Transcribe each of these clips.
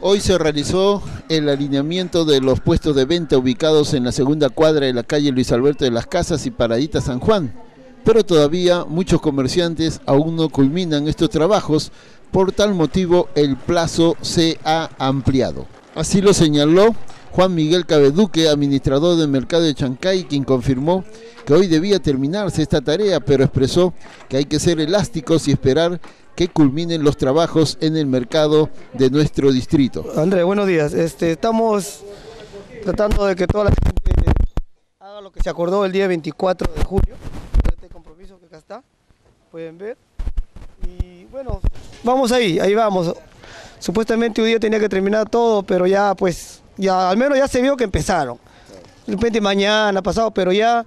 Hoy se realizó el alineamiento de los puestos de venta ubicados en la segunda cuadra de la calle Luis Alberto de las Casas y Paradita San Juan, pero todavía muchos comerciantes aún no culminan estos trabajos, por tal motivo el plazo se ha ampliado. Así lo señaló Juan Miguel Cabeduque, administrador del mercado de Chancay, quien confirmó que hoy debía terminarse esta tarea, pero expresó que hay que ser elásticos y esperar que culminen los trabajos en el mercado de nuestro distrito. Andrés, buenos días. Estamos tratando de que toda la gente haga lo que se acordó el día 24 de julio, este compromiso que acá está, pueden ver. Y bueno, vamos ahí vamos. Supuestamente hoy día tenía que terminar todo, pero ya pues, ya al menos ya se vio que empezaron. De repente mañana, pasado, pero ya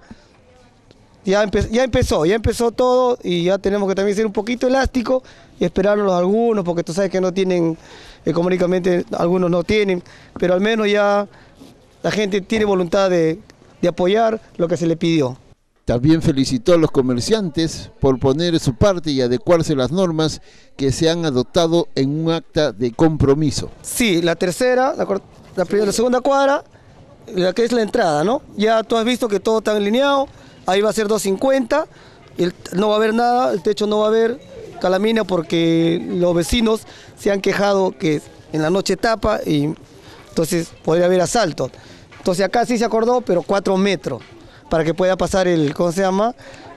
empezó todo, y ya tenemos que también ser un poquito elástico y esperarlos algunos, porque tú sabes que no tienen, económicamente algunos no tienen, pero al menos ya la gente tiene voluntad de apoyar lo que se le pidió. También felicitó a los comerciantes por poner su parte y adecuarse a las normas que se han adoptado en un acta de compromiso. Sí, la tercera, la segunda cuadra, la que es la entrada, ¿no? Ya tú has visto que todo está alineado. Ahí va a ser 250, no va a haber nada, el techo no va a haber calamina porque los vecinos se han quejado que en la noche tapa y entonces podría haber asalto. Entonces acá sí se acordó, pero 4 metros para que pueda pasar ¿cómo se llama?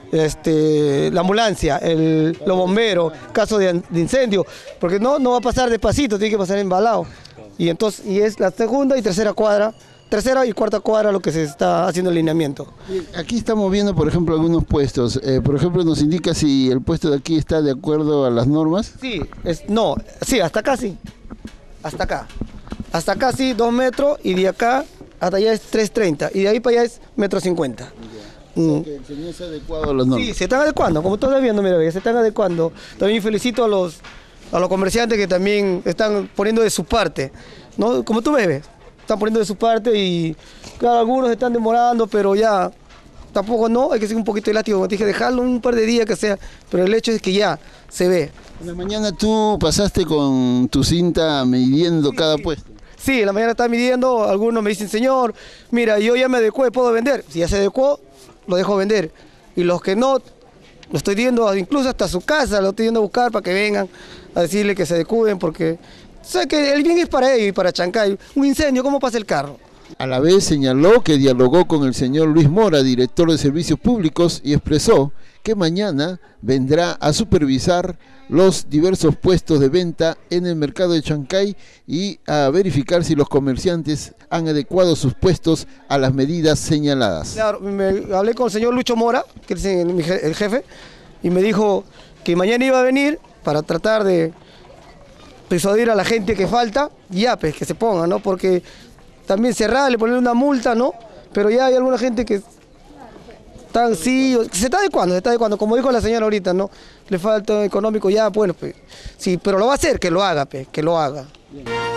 La ambulancia, los bomberos, caso de incendio, porque no va a pasar despacito, tiene que pasar embalado. Y entonces, y es la segunda y tercera y cuarta cuadra lo que se está haciendo el alineamiento. Aquí estamos viendo, por ejemplo, algunos puestos. Por ejemplo, nos indica si el puesto de aquí está de acuerdo a las normas. Sí, hasta acá sí. Hasta acá. Hasta acá sí, 2 metros, y de acá hasta allá es 3.30, y de ahí para allá es 1.50 m. Que el señor se ha adecuado a las normas. Sí, se están adecuando, como todos viendo, mira, se están adecuando. También felicito a los comerciantes que también están poniendo de su parte, ¿no? Como tú ves, están poniendo de su parte, y claro, algunos están demorando, pero ya tampoco hay que ser un poquito elástico, como te dije, dejarlo un par de días que sea, pero el hecho es que ya se ve. En la mañana tú pasaste con tu cinta midiendo cada puesto. Sí, en la mañana está midiendo, algunos me dicen, señor, mira, yo ya me adecué, ¿puedo vender? Si ya se adecuó, lo dejo vender. Y los que no, lo estoy yendo incluso hasta su casa, lo estoy yendo a buscar para que vengan a decirle que se adecúen, porque sé que el bien es para ellos y para Chancay. Un incendio, ¿cómo pasa el carro? A la vez señaló que dialogó con el señor Luis Mora, director de Servicios Públicos, y expresó que mañana vendrá a supervisar los diversos puestos de venta en el mercado de Chancay y a verificar si los comerciantes han adecuado sus puestos a las medidas señaladas. Claro, hablé con el señor Lucho Mora, que es el jefe, y me dijo que mañana iba a venir para tratar de persuadir a la gente que falta, ya pues que se ponga, ¿no? Porque también cerrarle, ponerle una multa, ¿no? Pero ya hay alguna gente que se está adecuando, como dijo la señora ahorita, ¿no? Le falta económico ya, bueno, pues, sí, pero lo va a hacer, que lo haga, pues, que lo haga. Bien.